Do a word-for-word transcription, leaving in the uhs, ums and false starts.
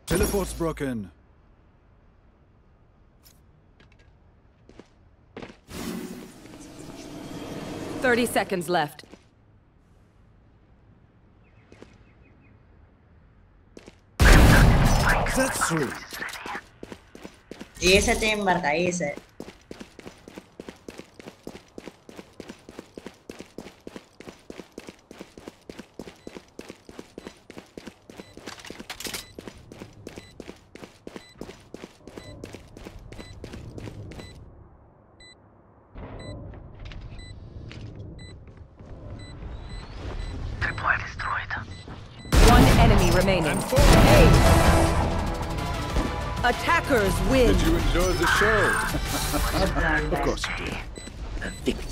Teleport's broken. Thirty seconds left. That's three. A sa chamber ka, A sa. One enemy remaining. Eight. Attackers win. Did you enjoy the show? Good round, Of guys. course you did. The victory.